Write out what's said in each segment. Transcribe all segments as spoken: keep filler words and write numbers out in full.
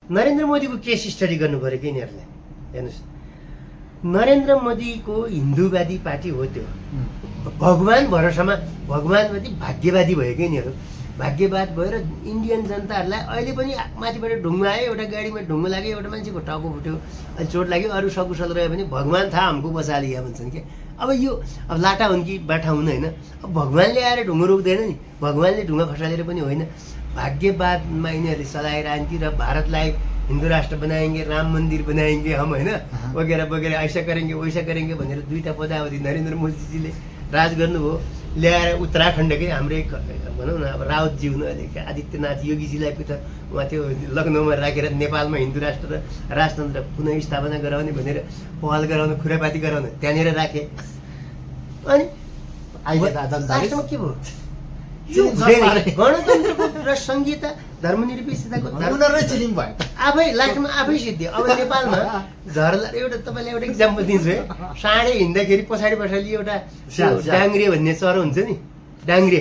नरेन्द्र मोदीको case study गर्नु पर्यो कि यिनीहरूले हेर्नुहोस् नरेन्द्र मोदीको हिन्दूवादी पार्टी हो त्यो भगवान भरोसामा भगवानवादी भाग्यवादी भयो कि यिनीहरू भाग्यवाद भएर इन्डियन जनताहरूलाई अहिले पनि माथिबाट ढुङ्गा आयो एउटा गाडीमा ढुङ्गा लाग्यो एउटा मान्छेको टाउको फुट्यो अहिले चोट लाग्यो अरू सकुशल रह्यो भने भगवान थाहा हमको बचा लिया भन्छन् कि अब यो अब लाटा हुन् कि बाठा हुन् होइन अब भगवानले आएर ढुङ्गा रोक्दैन नि भगवानले ढुङ्गा खसालेर पनि होइन भाग्यवादमा यिनीहरूले चलाइरहन्थे र भारतलाई हिन्दू राष्ट्र बनाएंगे राम मंदिर बनाएंगे हम होइन वगैरह वगैरह ऐसा करेंगे वैसा करेंगे भनेर दुईटा पदावधि नरेन्द्र मोदीजीले राज गर्नुभयो ल्याएर उत्तराखण्डकै हाम्रै भनौँ न अब रावतजी हुनु अहिले आदित्यनाथ योगीजीलाई त उहाँ त्यो लखनऊमा राखेर नेपालमा हिन्दू राष्ट्र र राजतन्त्र पुनः स्थापना गराउने भनेर पहल गराउन खुरापाती गराउन त्यहाँनिर राखे अनि लास्टमा के भयो गणतन्त्रको र संहिता धर्मनिरपेक्षताको आफै लास्टमा आफै सिद्धियो अब नेपालमा झरला एउटा तपाईँलाई एउटा इक्जाम्पल दिन्छु है साँडे हिँड्दाखेरि पछाडि पछाडि एउटा डाङ्ग्रे भन्ने चरो हुन्छ नि डाङ्ग्रे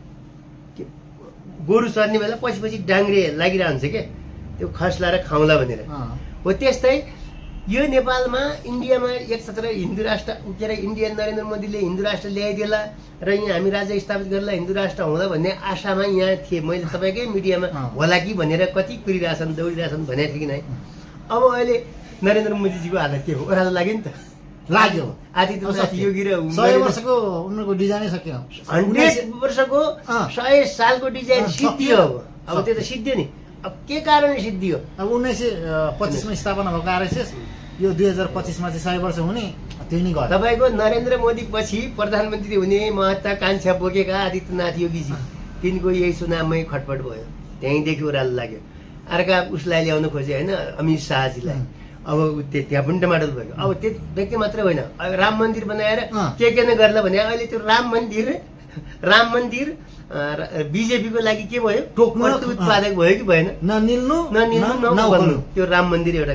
गोरु चर्ने बेला पछि पछि डाङ्ग्रे लागिरहेको हुन्छ क्या त्यो खस्ला र खाउँला भनेर हो त्यस्तै यो नेपालमा इन्डियामा एक क्षेत्र हिन्दू राष्ट्र के अरे इन्डियन नरेन्द्र मोदीले हिन्दू राष्ट्र ल्याइदिएला र यहाँ हामी राज्य स्थापित गरेला हिन्दू राष्ट्र हुँदा भन्ने आशामा यहाँ थिए मैले तपाईँकै मिडियामा होला कि भनेर कति कुरिरहेछन् दौडिरहेछन् भनेको थिएँ कि नै अब अहिले नरेन्द्र मोदीजीको हालत के हो ओह्रालो लाग्यो नि त लाग्यो आदित्यनाथ योगी र सय वर्षको उनीहरूको डिजाइनै सक्यो हन्ड्रेड वर्षको सय सालको डिजाइन सिद्धियो अब अब त्यो त सिद्धियो नि अब के कारणले सिद्धियो अब उन्नाइस सय पच्चिसमा स्थापना भएको आरएसएस यो दुई हजार पच्चिसमा चाहिँ सय वर्ष हुने त्यो नि गर्यो तपाईँको नरेन्द्र मोदी पछि प्रधानमन्त्री हुने महत्वाकांक्षा बोकेका आदित्यनाथ योगीजी तिनको यही चुनावमै खटपट भयो त्यहीँदेखि ओह्रालो लाग्यो अर्का उसलाई ल्याउन खोजे होइन अमित शाहजीलाई अब त्यहाँ पनि टमाटर भयो अब त्यो व्यक्ति मात्रै होइन राम मन्दिर बनाएर के के नै गर्ला भने अहिले त्यो राम मन्दिर राम मन्दिर बीजेपीको लागि के भयो टोक्नु उत्पादक भयो कि भएन ननिल्नु ननिल्नु नबल्नु त्यो राम मन्दिर एउटा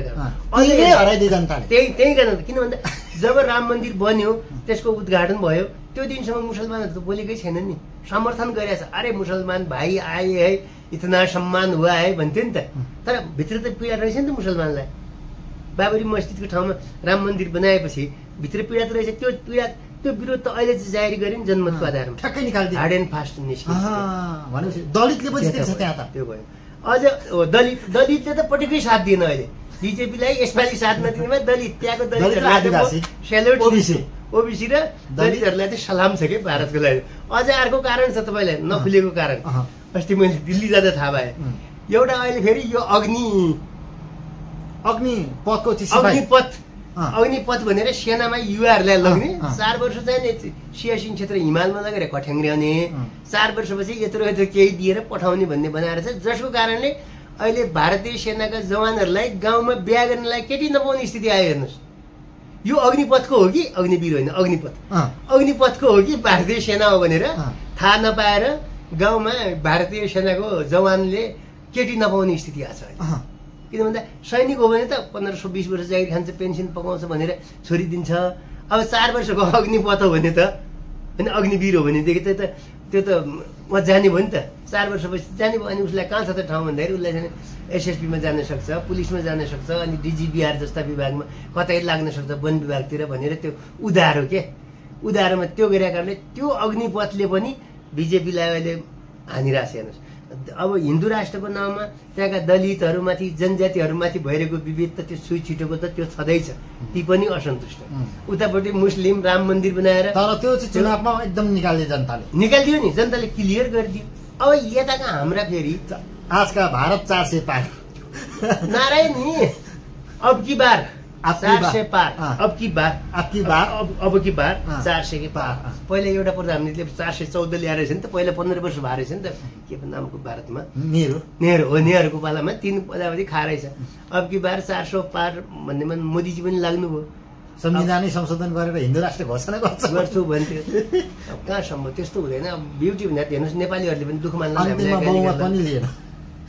त्यही त्यही कारण किन भन्दा जब राम मन्दिर बन्यो त्यसको उद्घाटन भयो त्यो दिनसम्म मुसलमानहरू त बोलेकै छैन नि समर्थन गरिरहेछ अरे मुसलमान भाइ आए है इतना सम्मान हुआ है भन्थ्यो नि त तर भित्र त पीडा रहेछ नि त मुसलमानलाई बाबरी मस्जिदको ठाउँमा राम मन्दिर बनाएपछि भित्र पीडा त रहेछ त्यो पीडा त्यो विरोध त अहिले चाहिँ जारी गरे नि जनमतको आधारमा ठ्याक्कै निकाल्दियो हार्ड एन्ड फास्ट निस्किन्छ भनेपछि दलितले पनि जितेको छ त्यहाँ त त्यो भयो अझ दलित दलितले त पटक्कै साथ दिएन अहिले बिजेपीलाई यसपालि साथ नदिनेमा दलित त्यहाँको दलित सेल्युट ओबिसी ओबिसी र दलितहरूलाई चाहिँ सलाम छ कि भारतको लागि अझ अर्को कारण छ तपाईँलाई नखुलेको कारण अस्ति मैले दिल्ली जाँदा थाहा पाएँ एउटा अहिले फेरि यो अग्नि अग्नि पथको अग्निपथ अग्निपथ भनेर सेनामा युवाहरूलाई लग्ने चार वर्ष चाहिँ सियासिन क्षेत्र हिमालमा लगेर कठ्याङ्ग्र्याउने चार वर्षपछि यत्रो यत्रो केही दिएर पठाउने भन्ने बनाएर छ जसको कारणले अहिले भारतीय सेनाका जवानहरूलाई गाउँमा बिहा गर्नलाई केटी नपाउने स्थिति आयो हेर्नुहोस् यो अग्निपथको हो कि अग्निवीर होइन अग्निपथ अग्निपथको हो कि भारतीय सेना हो भनेर थाहा नपाएर गाउँमा भारतीय सेनाको जवानले केटी नपाउने स्थिति आएको छ किन भन्दा सैनिक हो भने त पन्ध्र सौ बिस वर्ष जागिर खान्छ पेन्सन पकाउँछ भनेर छोरी दिन्छ अब चार वर्षको अग्निपथ हो भने त होइन अग्निवीर हो भनेदेखि त त्यो त म जाने भयो नि त चार वर्षपछि जाने भयो अनि उसलाई कहाँ छ त ठाउँ भन्दाखेरि उसलाई जाने एसएसपीमा जान सक्छ पुलिसमा जान सक्छ अनि डिजिबिआर जस्ता विभागमा कतै लाग्न सक्छ वन विभागतिर भनेर त्यो उधार हो के उधारमा त्यो गरेका कारणले त्यो अग्निपथले पनि बिजेपीलाई अहिले हानिरहेको छ हेर्नुहोस् अब हिन्दू राष्ट्रको नाममा त्यहाँका दलितहरूमाथि जनजातिहरूमाथि भइरहेको विभेद त त्यो सुई छिटोको त त्यो छँदैछ ती पनि असन्तुष्ट उतापट्टि मुस्लिम राम मन्दिर बनाएर तर त्यो चाहिँ चुनावमा एकदम निकाल्यो जनताले निकालिदियो नि जनताले क्लियर गरिदियो अब यताका हाम्रा फेरि आजका भारत चार सय पार नारायण नि अब की बार चार सय पार अब की बार अब की बार अब की बार चार सय के पार पहिला एउटा प्रधानमन्त्रीले चार सय चौध ल्याएर रहेछ नि त पहिला पन्ध्र वर्ष भए रहेछ नि त के पो नामको भारतमा नेहरू नेहरू हो नेहरूको पालामा तीन पदावधि खा रहेछ अब की बार चार सौ पार भन्नेमा मोदीजी पनि लाग्नुभयो संविधानै संशोधन गरेर हिन्दू राष्ट्र घोषणा गर्छ गर्छु भन्थ्यो अब कहाँसम्म त्यस्तो हुँदैन ब्युटी भन्दा हेर्नुहोस् नेपालीहरूले पनि दुःख मान्नु पनि लिएन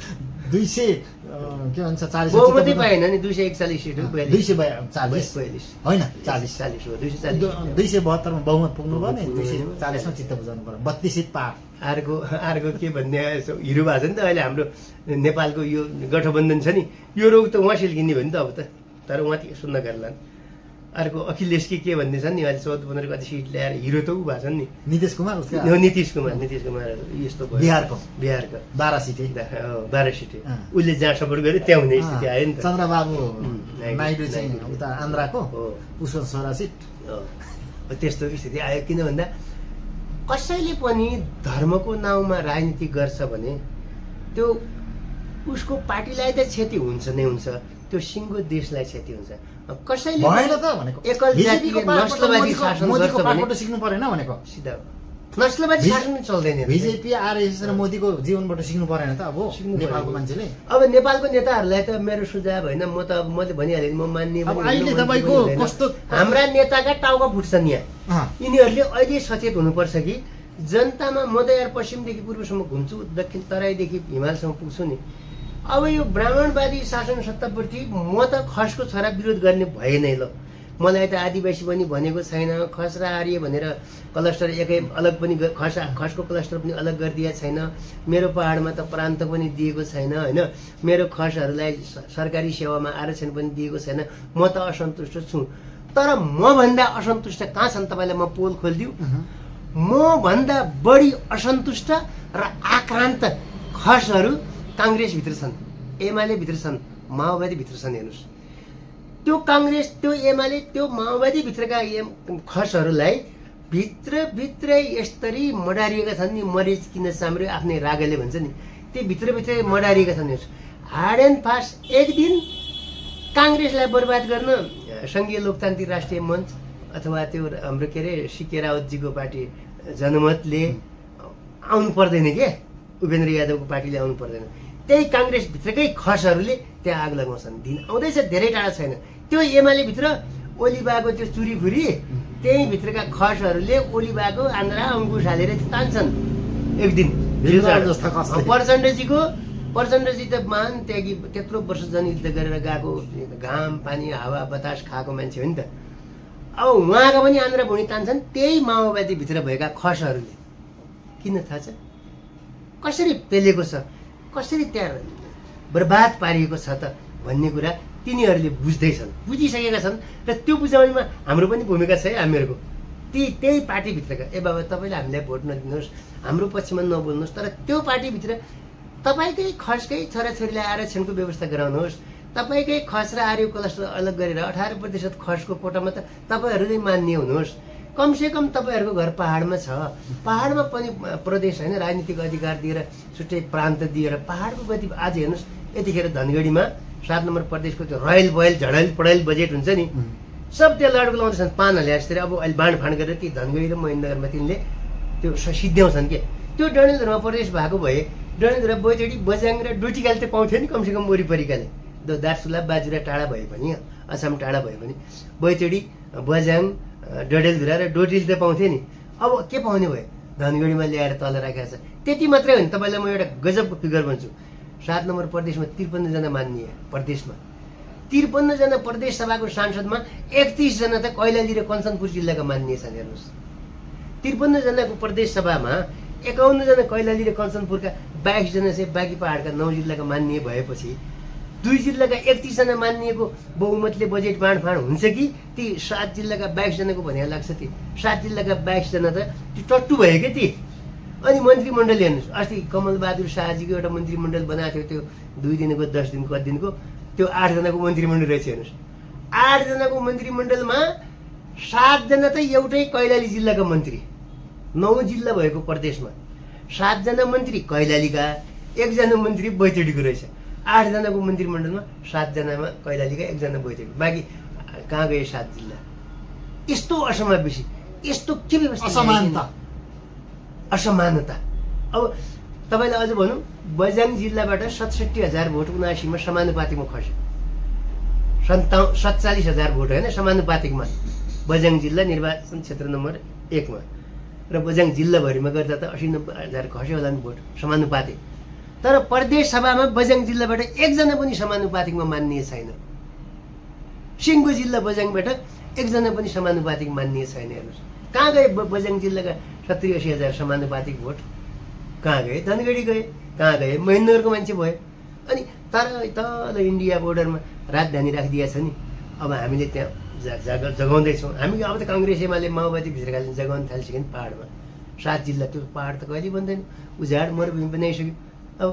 दुई सय के भन्छ चालिस बहुमतै पाएन नि दुई सय एकचालिस सिट दुई सय चालिस बयालिस होइन चालिस चालिस हो दुई सय चालिस दुई सय बहत्तरमा बहुमत पुग्नु पर्ने दुई सय चालिसमा चित्त बुझाउनु पर्यो बत्तिस सिट पार अर्को अर्को के भन्ने हिरो भएको छ नि त अहिले हाम्रो नेपालको यो गठबन्धन छ नि यो रोग त उहाँ सिल्किने भयो नि त अब त तर उहाँ सुन्न गर्ला अर्को अखिलेश कि के भन्ने छन् नि अहिले चौध पन्ध्र कति सिट ल्याएर हिरो त ऊ भएको छ नि नितीश कुमार उसको नितीश कुमार नितीश कुमार यस्तो भयो बिहारको बिहारको बाह्र सिटै बाह्र सिटै उसले जहाँ सपोर्ट गर्यो त्यहाँ हुने स्थिति आयो नि त चन्द्रबाबु नाइडु चाहिँ उता आन्ध्राको उसको छोरा सिट त्यस्तो स्थिति आयो किन भन्दा कसैले पनि धर्मको नाउँमा राजनीति गर्छ भने त्यो उसको पार्टीलाई त क्षति हुन्छ नै हुन्छ त्यो सिङ्गो देशलाई क्षति हुन्छ कसैले भएन त भनेको एकल जातिको नस्लवादी शासन गर्छ भने सिक्नु परेन भनेको सिधा नस्लवादी शासन चल्दैन बिजेपी आरएसएस र मोदीको जीवनबाट सिक्नु परेन त अब नेपालको मान्छेले अब नेपालको नेताहरूलाई त मेरो सुझाव होइन म त मैले भनिहालेँ म मान्ने अहिले तपाईँको कस्तो हाम्रा नेताका टाउका फुट्छन् यहाँ यिनीहरूले अहिले सचेत हुनुपर्छ कि जनतामा म त यहाँ पश्चिमदेखि पूर्वसम्म घुम्छु दक्षिण तराईदेखि हिमालसम्म पुग्छु नि अब यो ब्राह्मणवादी शासन सत्ताप्रति म त खसको छोरा विरोध गर्ने भए नै ल मलाई त आदिवासी पनि भनेको छैन खस र आर्य भनेर क्लस्टर एकै अलग पनि खस खसको क्लस्टर पनि अलग गरिदिएको छैन मेरो पहाडमा त प्रान्त पनि दिएको छैन होइन मेरो खसहरूलाई सरकारी सेवामा आरक्षण पनि दिएको छैन म त असन्तुष्ट छु तर मभन्दा असन्तुष्ट कहाँ छन् तपाईँलाई म पोल खोलिदिउँ मभन्दा बढी असन्तुष्ट र आक्रान्त खसहरू काङ्ग्रेसभित्र छन् एमालेभित्र छन् माओवादीभित्र छन् हेर्नुहोस् त्यो काङ्ग्रेस त्यो एमाले त्यो माओवादीभित्रका खसहरूलाई भित्रभित्रै यसरी मडारिएका छन् नि मरिच किन चाम्रो आफ्नै रागले भन्छ नि त्यो भित्रभित्रै मडारिएका छन् हेर्नुहोस् हार्ड एन्ड फास्ट एक दिन काङ्ग्रेसलाई बर्बाद गर्न सङ्घीय लोकतान्त्रिक राष्ट्रिय मञ्च अथवा त्यो हाम्रो के अरे सिके रावतजीको पार्टी जनमतले आउनु पर्दैन के उपेन्द्र यादवको पार्टीले आउनु पर्दैन त्यही काङ्ग्रेसभित्रकै खसहरूले त्यहाँ आग लगाउँछन् दिन आउँदैछ धेरै टाढा छैन त्यो एमालेभित्र ओलीबाको त्यो चुरीफुरी त्यही भित्रका खसहरूले ओलीबाको आन्द्रा अङ्कुश हालेर तान्छन् एक दिन प्रचण्डजीको प्रचण्डजी त मान त्यागी त्यत्रो वर्ष जनयुद्ध गरेर गएको घाम पानी हावा बतास खाएको मान्छे हो नि त अब उहाँका पनि आन्द्रा भुँडी तान्छन् त्यही माओवादीभित्र भएका खसहरूले किन थाहा छ कसरी पेलेको छ कसरी त्यहाँ बर्बाद पारिएको छ त भन्ने कुरा तिनीहरूले बुझ्दैछन् बुझिसकेका छन् र त्यो बुझाउनेमा हाम्रो पनि भूमिका छ है हामीहरूको ती त्यही पार्टीभित्रका ए बाबा तपाईँले हामीलाई भोट नदिनुहोस् हाम्रो पक्षमा नबोल्नुहोस् तर त्यो पार्टीभित्र तपाईँकै खर्चकै छोराछोरीलाई आरक्षणको व्यवस्था गराउनुहोस् तपाईँकै खर्च र आर्य क्लस्टर अलग गरेर अठार प्रतिशत खर्चको कोटामा त तपाईँहरूले मान्य हुनुहोस् कमसेकम तपाईँहरूको घर पहाडमा छ पहाडमा पनि प्रदेश होइन राजनीतिक अधिकार दिएर छुट्टै प्रान्त दिएर पहाडको गति आज हेर्नुहोस् यतिखेर धनगढीमा सात नम्बर प्रदेशको त्यो रयल बयल झडल पढाइल बजेट हुन्छ नि सब त्यो लड्को लाउँदैछन् पान हाले जस्तै अब अहिले बाँडफाँड गरेर ती धनगढी र महेन्द्रनगरमा तिनले त्यो सिद्ध्याउँछन् के त्यो डडेलधुरा प्रदेश भएको भए डडेलधुरा बैचडी बझ्याङ र डोटीकाले त पाउँथ्यो नि कमसेकम वरिपरिकाले दार्चुला बाजुरा टाढा भए पनि असम टाढा भए पनि बैचडी बझ्याङ डडेलधुरा र डोटीले त पाउँथ्यो नि अब के पाउने भयो धनगढीमा ल्याएर तल राखेको छ त्यति मात्रै हो नि तपाईँलाई म एउटा गजबको फिगर भन्छु सात नम्बर प्रदेशमा त्रिपन्नजना मान्य प्रदेशमा त्रिपन्नजना प्रदेश सभाको सांसदमा एकतिसजना त कैलाली र कञ्चनपुर जिल्लाका मान्य छन् हेर्नुहोस् त्रिपन्नजनाको प्रदेश सभामा एकाउन्नजना कैलाली र कञ्चनपुरका बाइसजना चाहिँ बाँकी पहाडका नौ जिल्लाका मान्य भएपछि दुई जिल्लाका एकतिसजना मानिएको बहुमतले बजेट बाँडफाँड हुन्छ कि ती सात जिल्लाका बाइसजनाको भने लाग्छ ती सात जिल्लाका बाइसजना त त्यो टट्टु भयो क्या ती अनि मन्त्रीमण्डल हेर्नुहोस् अस्ति कमलबहादुर शाहजीको एउटा मन्त्रीमण्डल बनाएको थियो त्यो दुई दिनको दस दिनको कति दिनको त्यो आठजनाको मन्त्रीमण्डल रहेछ हेर्नुहोस् आठजनाको मन्त्रीमण्डलमा सातजना त एउटै कैलाली जिल्लाका मन्त्री नौ जिल्ला भएको प्रदेशमा सातजना मन्त्री कैलालीका एकजना मन्त्री बैतडीको रहेछ आठजनाको मन्त्रीमण्डलमा सातजनामा कैलालीका एकजना बैतडी बाँकी कहाँ गए सात जिल्ला यस्तो असमावेशी यस्तो के व्यवस्था असमानता असमानता अब तपाईँलाई अझ भनौँ बझ्याङ जिल्लाबाट सतसट्ठी हजार भोट उनासीमा समानुपातिकमा खस्यो सन्ता सत्तालिस हजार भोट होइन समानुपातिकमा बझ्याङ जिल्ला निर्वाचन क्षेत्र नम्बर एकमा र बझ्याङ जिल्लाभरिमा गर्दा त असी नब्बे हजार खस्यो होला नि भोट समानुपातिक तर प्रदेश सभामा बझ्याङ जिल्लाबाट एकजना पनि समानुपातिकमा मान्ने छैन। सिङ्गो जिल्ला बझ्याङबाट एकजना पनि समानुपातिक मान्ने छैन। हेर्नुहोस् कहाँ गए बझ्याङ जिल्लाका सत्तरी असी हजार समानुपातिक भोट? कहाँ गए? धनगढी गए, कहाँ गए? महेन्द्रनगरको मान्छे भयो। अनि तर तल इन्डिया बोर्डरमा राजधानी राखिदिएको छ नि। अब हामीले त्यहाँ जगा जगाउँदैछौँ हामी। अब त काङ्ग्रेस एमाले माओवादी भित्रका जगाउन थालिसक्यो नि पाहाडमा। सात जिल्ला, त्यो पाहाड त कहिले बन्दैन, उजाड मरुभूमि बनाइसक्यो। अब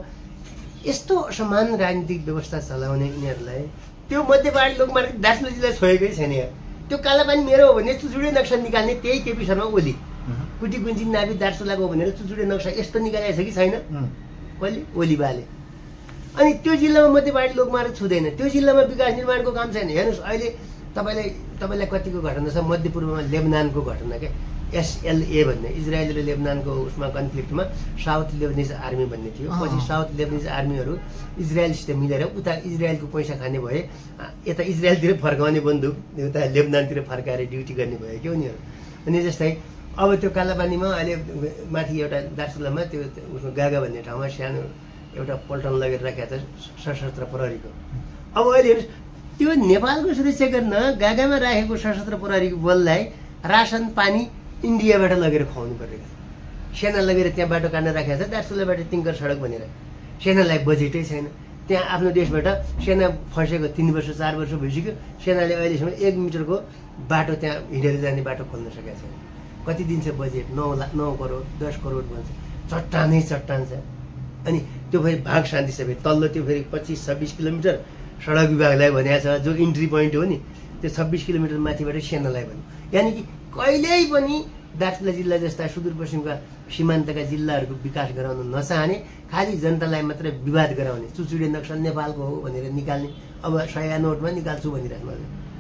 यस्तो असमान राजनीतिक व्यवस्था चलाउने यिनीहरूलाई त्यो मध्यपहाडी लोकमार्ग दार्चुला जिल्ला छोएकै छैन यार। त्यो कालापानी मेरो हो भने चुचुडे नक्सा निकाल्ने त्यही केपी शर्मा ओली, कुटी कुन्ची नापी दार्चुलाको भनेर चुचुडे नक्सा यस्तो निकालेको छ कि छैन? कहिले? ओली बाले। अनि त्यो जिल्लामा मध्यपहाडी लोकमार्ग छुँदैन, त्यो जिल्लामा विकास निर्माणको काम छैन। हेर्नुहोस् अहिले तपाईँलाई तपाईँलाई कतिको घटना छ मध्यपूर्वमा लेबनानको घटना क्या, एसएलए भन्ने इजरायल र लेबनानको उसमा कन्फ्लिक्टमा साउथ लेबनिज आर्मी भन्ने थियो। पछि साउथ लेबनिज आर्मीहरू इजरायलसित मिलेर उता इजरायलको पैसा खाने भए, यता इजरायलतिर फर्काउने बन्दुक उता लेबनानतिर फर्काएर ड्युटी गर्ने भयो क्या उनीहरू। अनि जस्तै अब त्यो कालापानीमा अहिले माथि एउटा दार्चुलामा त्यो उसमा गागा भन्ने ठाउँमा सानो एउटा पल्टन लगेर राखेको छ सशस्त्र प्रहरीको। अब अहिले त्यो नेपालको सुरक्षा गर्न गागामा राखेको सशस्त्र प्रहरीको बललाई रासन पानी इन्डियाबाट लगेर खुवाउनु परेको छ। सेना लगेर त्यहाँ बाटो काट्न राखेको छ दार्चुलाबाट तिङ्कर सडक भनेर। सेनालाई बजेटै छैन। त्यहाँ आफ्नो देशबाट सेना फसेको तिन वर्ष चार वर्ष भइसक्यो। सेनाले अहिलेसम्म एक मिटरको बाटो त्यहाँ हिँडेर जाने बाटो खोल्न सकेको छैन। कति दिन्छ बजेट? नौ लाख नौ करोड दस करोड भन्छ। चट्टानै चट्टान छ। अनि त्यो फेरि भाग शान्ति सबै तल्लो त्यो फेरि पच्चिस छब्बिस किलोमिटर सडक विभागलाई भनेको छ, जो इन्ट्री पोइन्ट हो नि त्यो छब्बिस किलोमिटर माथिबाट सेनालाई भन्यो। यानि कि कहिल्यै पनि दार्चुला जिल्ला जस्ता सुदूरपश्चिमका सीमान्तका जिल्लाहरूको विकास गराउन नचाहने, खालि जनतालाई मात्र विवाद गराउने, चुचुडे नक्सा नेपालको हो भनेर निकाल्ने। अब सय नोटमा निकाल्छु भनिराख्नु।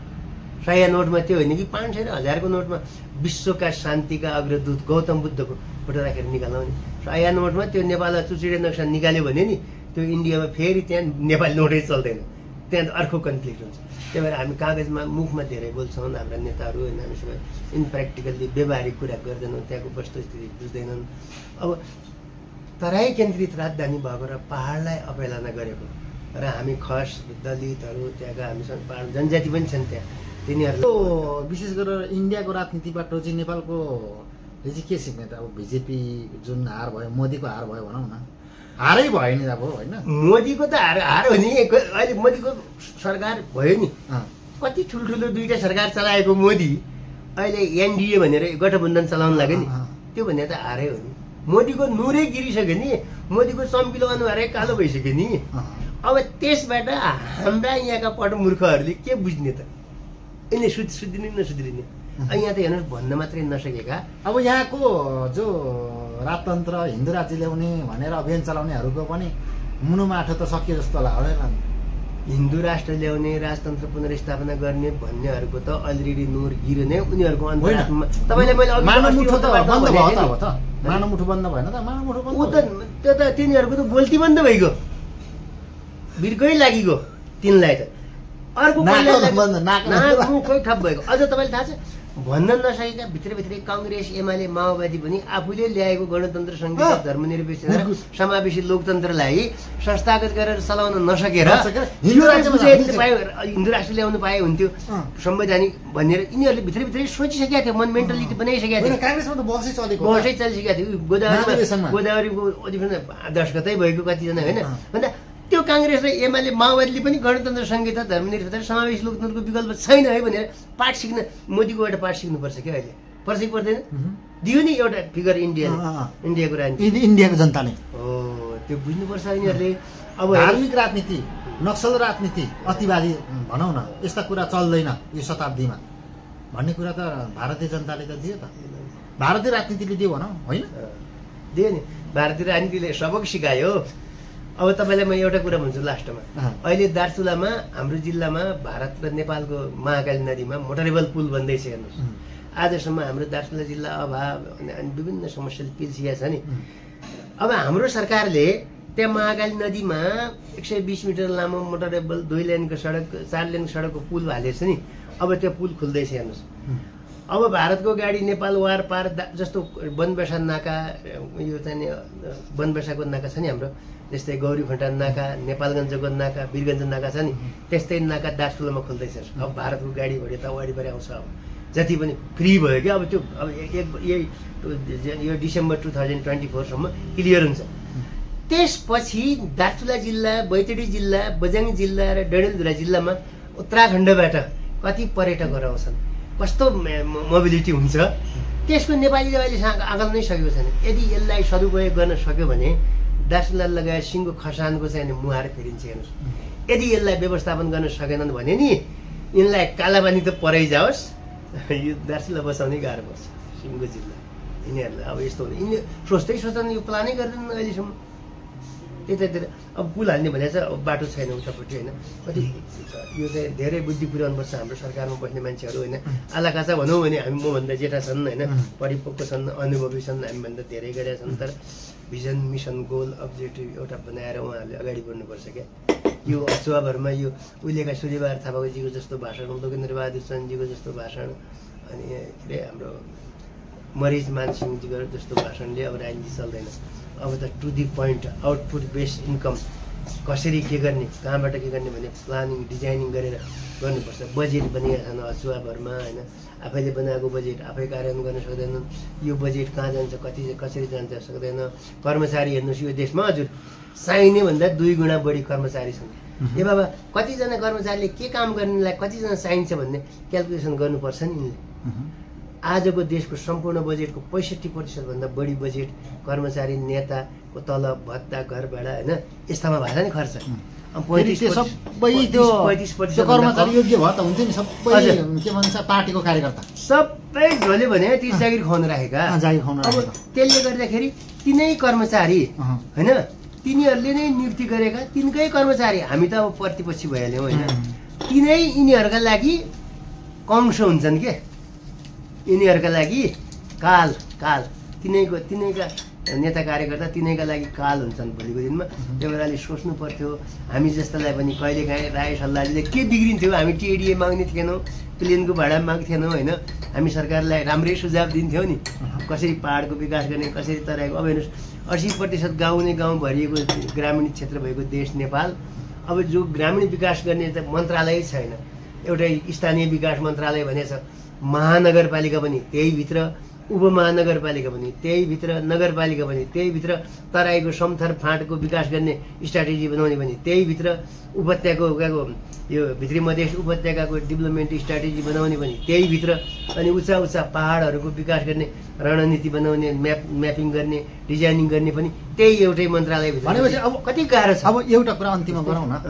सय नोटमा त्यो होइन कि पाँच सय र हजारको नोटमा विश्वका शान्तिका अग्रदूत गौतम बुद्धको फोटो राखेर निकाल्ने। सय नोटमा त्यो नेपाललाई चुचुडे नक्सा निकाल्यो भने नि त्यो इन्डियामा फेरि त्यहाँ नेपाली नोटै चल्दैन, त्यहाँ अर्को कन्फ्लिक्ट हुन्छ। त्यही भएर हामी कागजमा मुखमा धेरै बोल्छौँ, हाम्रा नेताहरू होइन, हामी सबै इनप्र्याक्टिकल्ली व्यवहारिक कुरा गर्दैनौँ, त्यहाँको वस्तुस्थिति बुझ्दैनन्। अब तराई केन्द्रित राजधानी भएको र पहाडलाई अवहेलना गरेको र हामी खस दलितहरू त्यहाँका हामीसँग पहाड जनजाति पनि छन् त्यहाँ, तिनीहरू विशेष गरेर इन्डियाको राजनीतिबाट चाहिँ नेपालको चाहिँ के सिक्ने त? अब बिजेपी जुन हार भयो, मोदीको हार भयो भनौँ न, हारै भयो नि अब होइन? मोदीको त हार हार हो नि। अहिले मोदीको सरकार भयो नि, कति ठुल्ठुलो दुईवटा सरकार चलाएको मोदी अहिले एनडिए भनेर गठबन्धन चलाउन लाग्यो नि, त्यो भने त हारै हो नि। मोदीको नुरै गिरिसक्यो नि, मोदीको चम्किलो अनुहारै कालो भइसक्यो नि। अब त्यसबाट हाम्रा यहाँका पटमूर्खहरूले के बुझ्ने त? यसले सुध सुध्रिने नसुध्रिने? यहाँ त हेर्नुहोस् भन्न मात्रै नसकेका। अब यहाँको जो राजतन्त्र हिन्दू राज्य ल्याउने भनेर अभियान चलाउनेहरूको पनि मुनुमाठो त सकियो जस्तो लाग्दैन। हिन्दू राष्ट्र ल्याउने, राजतन्त्र पुनर्स्थापना गर्ने भन्नेहरूको त अलरेडी नुर गिरो नै उनीहरूको अन्तर्राष्ट्रमा। तपाईँले मैले मानवमुठो त बन्द भयो त, अब त मानवमुठो बन्द भएन त? मानवमुठो बन्द ऊ त त्यो त तिनीहरूको त बोल्ती बन्द भइगयो, बिर्कै लागिगयो तिनलाई त। अर्को खोइ ठप भएको। अझ तपाईँलाई थाहा छ भन्न नसकेका भित्रभित्रै काङ्ग्रेस एमाले माओवादी पनि आफूले ल्याएको गणतन्त्र संहिता धर्मनिरपेक्षता र समावेशी लोकतन्त्रलाई संस्थागत गरेर चलाउन नसकेर हिन्दू राज्य पायो, हिन्दू राष्ट्र ल्याउनु पाए हुन्थ्यो संवैधानिक भनेर यिनीहरूले भित्रभित्रै सोचिसकेका थियो, मन मेन्टालिटी बनाइसकेका थियो। काङ्ग्रेसमा त बसै चलेको बसै चलिसकेका थियो। गोदावरीमा गोदावरीको अधिवेशन दशकतै भएको कतिजना होइन भन्दा त्यो काङ्ग्रेस र एमाले माओवादीले पनि गणतन्त्र संहिता धर्मनिरपेक्षता र समावेशी लोकतन्त्रको विकल्प छैन है भनेर पाठ सिक्न मोदीकोबाट पाठ सिक्नुपर्छ क्या। अहिले पर्छ कि पर्दैन? दियो नि एउटा फिगर इन्डियाले, इन्डियाको राजनीति, इन्डियाको जनताले हो त्यो बुझ्नुपर्छ यिनीहरूले। अब धार्मिक राजनीति, नक्सल राजनीति, अतिवादी भनौँ न, यस्ता कुरा चल्दैन यो शताब्दीमा भन्ने कुरा त भारतीय जनताले त दियो त, भारतीय राजनीतिले दियो भनौँ होइन? दियो नि, भारतीय राजनीतिले सबक सिकायो। अब तपाईँलाई म एउटा कुरा भन्छु लास्टमा, अहिले दार्चुलामा हाम्रो जिल्लामा भारत र नेपालको महाकाली नदीमा मोटरेबल पुल बन्दैछ। हेर्नुहोस् आजसम्म हाम्रो दार्चुला जिल्ला अभाव अनि विभिन्न समस्याले पिल्सिया छ नि। अब हाम्रो सरकारले त्यहाँ महाकाली नदीमा एक सय बिस मिटर लामो मोटरेबल दुई लेनको सडक चार लेनको सडकको पुल हालेको छ नि। अब त्यो पुल खुल्दैछ हेर्नुहोस्। अब भारतको गाडी नेपाल वार पार जस्तो बनबेसा नाका यो चाहिँ बनबेसाको नाका छ नि हाम्रो, जस्तै गौरीफन्टान नाका, नेपालगञ्जको नाका, वीरगञ्ज नाका छ नि, त्यस्तै नाका दार्चुलामा खोल्दैछ। अब भारतको गाडी घोडी त वारिपारि आउँछ। अब जति पनि फ्री भयो क्या अब त्यो अब एक यही यो डिसेम्बर टु थाउजन्ड ट्वेन्टी फोरसम्म क्लियर हुन्छ। त्यसपछि दार्चुला जिल्ला, बैतडी जिल्ला, बझाङ जिल्ला र डडेलधुरा जिल्लामा उत्तराखण्डबाट कति पर्यटकहरू आउँछन्, कस्तो मोबिलिटी हुन्छ, त्यसको नेपाली नेपालीसँग आकलन नै सकेको छैन। यदि यसलाई सदुपयोग गर्न सक्यो भने दार्चुला लगायत सिङ्गो खरसाङको चाहिँ मुहार फेरिन्छ। हेर्नुहोस्, यदि यसलाई व्यवस्थापन गर्न सकेनन् भने नि यिनलाई कालाबानी त परै जाओस्, यो दार्चुला बचाउनै गाह्रो पर्छ सिङ्गो जिल्ला यिनीहरूलाई। अब यस्तो हुने यिनीहरू सोच्दै सोच्दैन, यो प्लानै गर्दैन अहिलेसम्म। त्यतातिर अब पुल हाल्ने भने चाहिँ अब बाटो छैन उतापट्टि होइन, कति यो चाहिँ धेरै बुद्धि पुर्याउनुपर्छ हाम्रो सरकारमा बस्ने मान्छेहरू होइन। आलाकाचा भनौँ भने हामी मभन्दा जेठा छन् होइन, परिपक्व छन्, अनुभवी छन्, हामीभन्दा धेरै गरेका छन्। तर भिजन, मिसन, गोल, अब्जेक्टिभ एउटा बनाएर उहाँहरूले अगाडि बढ्नुपर्छ क्या। यो अचुवाभरमा यो उहिलेका सूर्यबहादुर थापाजीको जस्तो भाषण, लोकेन्द्रबहादुर चन्दजीको जस्तो भाषण, अनि के अरे हाम्रो मरिज मानसिंहजीको जस्तो भाषणले अब राजनीति चल्दैन। अब त to the point, output based income कसरी के गर्ने, कहाँबाट के गर्ने भने प्लानिङ डिजाइनिङ गरेर गर्नुपर्छ। बजेट बनिएको छैन अचुवाभरमा होइन, आफैले बनाएको बजेट आफै कार्यान्वयन गर्न सक्दैनन्। यो बजेट कहाँ जान्छ, कति कसरी जान्छ सक्दैन। कर्मचारी हेर्नुहोस्, यो देशमा हजुर चाहिने भन्दा दुई गुणा बढी कर्मचारी छन्। ए बाबा, कतिजना कर्मचारीले के काम गर्नेलाई कतिजना चाहिन्छ भन्ने क्यालकुलेसन गर्नुपर्छ नि यिनले। आजको देशको सम्पूर्ण बजेटको पैँसठी प्रतिशत भन्दा बढी बजेट कर्मचारी, नेताको तलब, भत्ता, घर भाडा होइन यस्तामा भएन नि खर्च। सबै त्यो कर्मचारी योग्य भयो त हुन्थ्यो नि, सबै के भन्छ पार्टीको कार्यकर्ता सबै झोले भने तीस जागिर खुवाउन राखेका। अब त्यसले गर्दाखेरि तिनै कर्मचारी होइन, तिनीहरूले नै नियुक्ति गरेका तिनकै कर्मचारी, हामी त अब प्रतिपक्षी भइहाल्यौँ होइन, तिनै यिनीहरूका लागि कंश हुन्छन् के, यिनीहरूका लागि काल काल तिनैको तिनैका नेता कार्यकर्ता तिनैका लागि काल हुन्छन् भोलिको दिनमा। त्यो भएर अलिक सोच्नु पर्थ्यो। हामी जस्तालाई पनि कहिलेकाहीँ राय सल्लाहले के बिग्रिन्थ्यो, हामी टिएडिए माग्ने थिएनौँ, प्लेनको भाडा माग्थेनौँ होइन, हामी सरकारलाई राम्रै सुझाव दिन्थ्यौँ नि, कसरी पाहाडको विकास गर्ने, कसरी तराईको। अब हेर्नुहोस्, अस्सी प्रतिशत गाउँ नै गाउँ भरिएको ग्रामीण क्षेत्र भएको देश नेपाल। अब जो ग्रामीण विकास गर्ने त मन्त्रालय छैन, एउटै स्थानीय विकास मन्त्रालय भनेछ, महानगरपालिका पनि त्यही भित्र, उपमहानगरपालिका पनि त्यही भित्र, नगरपालिका पनि त्यही भित्र, तराईको समथर फाँटको विकास गर्ने स्ट्राटेजी बनाउने पनि त्यही भित्र, उपत्यकाको यो भित्री मधेस उपत्यकाको डेभलपमेन्ट स्ट्राटेजी बनाउने पनि त्यही भित्र, अनि उच्चा उच्चा पहाडहरूको विकास गर्ने रणनीति बनाउने, म्याप म्यापिङ गर्ने, डिजाइनिङ गर्ने पनि त्यही एउटै मन्त्रालय भित्र। भनेपछि अब कति गाह्रो छ। अब एउटा कुरा अन्तिममा गरौँ न,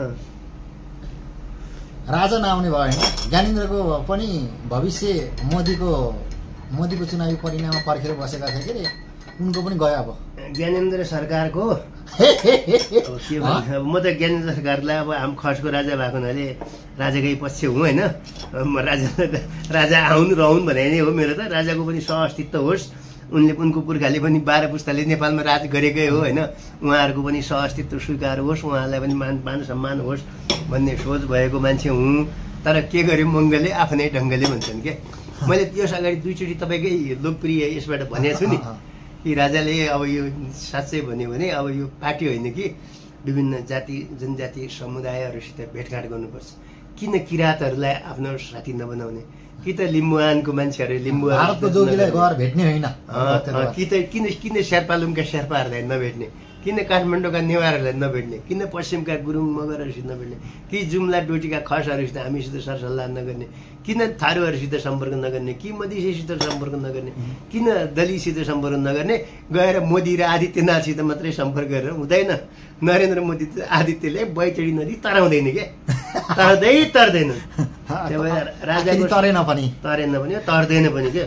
राजा नआउने भयो होइन, ज्ञानेन्द्रको पनि भविष्य मोदीको मोदीको चुनावी परिणाममा पर्खेर बसेका थिए के अरे, उनको पनि गयो। अब ज्ञानेन्द्र सरकारको के भन्छ, म त ज्ञानेन्द्र सरकारलाई अब हाम खसको राजा भएको हुनाले राजाकै पक्ष हुँ होइन, राजा राजा आउनु रहन् भने नै हो मेरो त। राजाको पनि सहअस्तित्व होस्, उनले उनको पुर्खाले पनि बाह्र पुस्ताले नेपालमा राज गरेकै हो होइन, उहाँहरूको पनि सहअस्तित्व स्वीकार होस्, उहाँलाई पनि मान मान सम्मान होस् भन्ने सोच भएको मान्छे हुँ। तर के गर्यो मङ्गलले आफ्नै ढङ्गले भन्छन् क्या। मैले यस अगाडि दुईचोटि तपाईँकै लोकप्रिय यसबाट भनेको छु नि कि राजाले अब यो साँच्चै भन्यो भने अब यो पार्टी होइन कि विभिन्न जाति जनजाति समुदायहरूसित भेटघाट गर्नुपर्छ। किन किराँतहरूलाई आफ्नो साथी नबनाउने, कि त लिम्बुवानको मान्छेहरू लिम्बुवालाई गएर भेट्ने होइन, कि त किन किन शेर्पालुङका शेर्पाहरूलाई नभेट्ने, किन काठमाडौँका नेवारहरूलाई नभेट्ने, किन पश्चिमका गुरुङ मगरहरूसित नभेट्ने, कि जुम्ला डोटीका खसहरूसित हामीसित सरसल्लाह नगर्ने, किन थारूहरूसित सम्पर्क नगर्ने, कि मधेसीसित सम्पर्क नगर्ने, किन दलितसित सम्पर्क नगर्ने, गएर मोदी र आदित्यनाथसित मात्रै सम्पर्क गरेर हुँदैन। नरेन्द्र मोदी आदित्यले बैतडी नदी तराउँदैन क्या, तर्दै तर्दैन। त्यही भएर राजाको तरेन पनि तरेन पनि तर्दैन पनि क्या।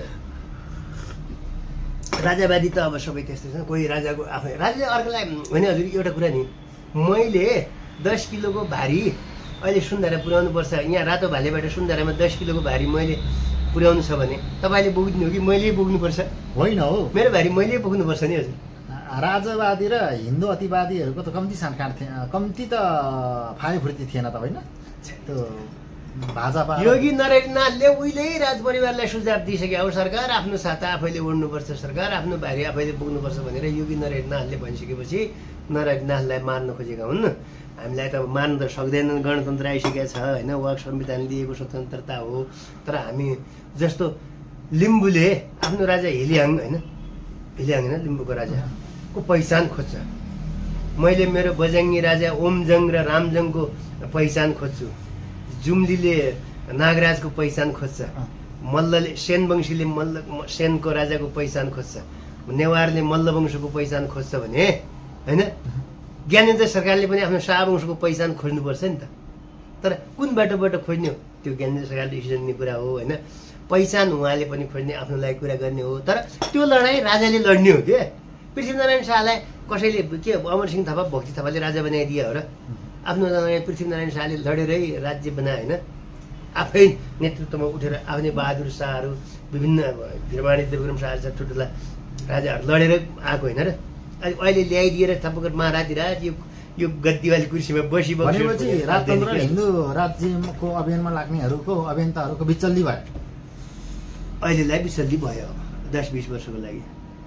राजावादी त अब सबै त्यस्तै छ, कोही राजाको आफै राजाले अर्कोलाई भने हजुर एउटा कुरा नि, मैले दस किलोको भारी अहिले सुन्धारा पुर्याउनु पर्छ, यहाँ रातो भालेबाट सुन्धारामा दस किलोको भारी मैले पुर्याउनु छ भने तपाईँले बोक्नु हो कि मैले बोक्नुपर्छ? होइन हो, मेरो भारी मैले बोक्नुपर्छ नि हजुर। राजावादी र हिन्दू अतिवादीहरूको त कम्ती सानकाट थिएन, कम्ती त फाइफुर्ती थिएन त होइन, त्यो भाजपा योगी नरहरिनाथले उहिल्यै राजपरिवारलाई सुझाव दिइसके हो सरकार आफ्नो छाता आफैले ओढ्नुपर्छ, सरकार आफ्नो भारी आफैले पुग्नुपर्छ भनेर योगी नरहरिनाथले भनिसकेपछि नरहरिनाथलाई मार्न खोजेका हुन्। हामीलाई त मार्न त सक्दैनन्, गणतन्त्र आइसकेको छ होइन, वाक संविधान दिएको स्वतन्त्रता हो। तर हामी जस्तो लिम्बूले आफ्नो राजा हिलियाङ होइन, हिलियाङ होइन लिम्बूको राजाको पहिचान खोज्छ, मैले मेरो बजाङ्गी राजा ओमजङ र रामजङको पहिचान खोज्छु। जुम्लीले नागराजको पहिचान खोज्छ, मल्लले सेनवंशीले मल्ल सेनको राजाको पहिचान खोज्छ, नेवारले मल्लवंशको पहिचान खोज्छ भने होइन, ज्ञानेन्द्र सरकारले पनि आफ्नो शाहवंशको पहिचान खोज्नुपर्छ नि त। तर कुन बाटोबाट खोज्ने हो त्यो ज्ञानेन्द्र सरकारले डिसिजन लिने कुरा हो होइन। पहिचान उहाँले पनि खोज्ने, आफ्नो लागि कुरा गर्ने हो। तर त्यो लडाइँ राजाले लड्ने हो के। पृथ्वीनारायण शाहलाई कसैले के अमरसिंह थापा भक्ति थापाले राजा बनाइदिए हो र? आफ्नो पृथ्वीनारायण शाहले लडेरै राज्य बनाए होइन, आफै नेतृत्वमा उठेर आफ्नै बहादुर शाहहरू विभिन्न वीरवाणी देवग्राम शाह जस्ता ठुल्ठुला राजाहरू लडेर आएको होइन र? अहिले ल्याइदिएर तपाईँको महाराधिराज यो यो गद्दीवाली कुर्सीमा बसी भनेपछि राजतन्त्र हिन्दू राज्यको अभियानमा लाग्नेहरूको अभियन्ताहरूको बिचल्ली भयो, अहिलेलाई बिचल्ली भयो दस बिस वर्षको लागि,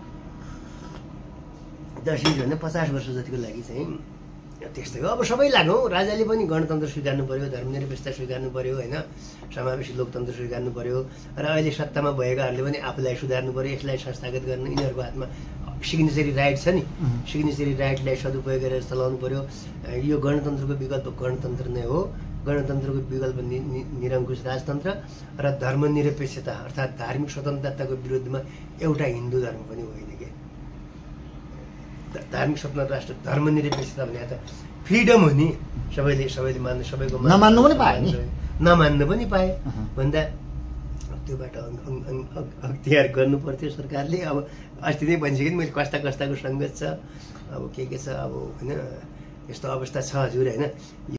दस बिस भन्दा पचास वर्ष जतिको लागि चाहिँ त्यस्तै हो। अब सबै लागौँ, राजाले पनि गणतन्त्र स्वीकार्नु पर्यो, धर्मनिरपेक्षता स्वीकार्नु पर्यो होइन, समावेशी लोकतन्त्र स्वीकार्नु पर्यो। र अहिले सत्तामा भएकाहरूले पनि आफूलाई सुधार्नु पर्यो, यसलाई संस्थागत गर्न यिनीहरूको हातमा सिग्नेचरी राइट छ नि, सिग्नेचरी राइटलाई सदुपयोग गरेर चलाउनु पर्यो। यो गणतन्त्रको विकल्प गणतन्त्र नै हो। गणतन्त्रको विकल्प निरङ्कुश राजतन्त्र र धर्मनिरपेक्षता अर्थात् धार्मिक स्वतन्त्रताको विरुद्धमा एउटा हिन्दू धर्म पनि होइन के। धार्मिक स्वतन्त्र राष्ट्र धर्मनिरपेक्षता भने त फ्रिडम हो नि, सबैले सबैले मान्नु, सबैको नमान्नु पनि पाए नि, नमान्नु पनि पाए भन्दा त्यो बाटो अख्तियार गर्नु पर्थ्यो सरकारले। अब अस्ति नै भनिसकेँ नि मैले, कस्ता कस्ताको सङ्गत छ, अब के के छ, अब होइन यस्तो अवस्था छ हजुर होइन।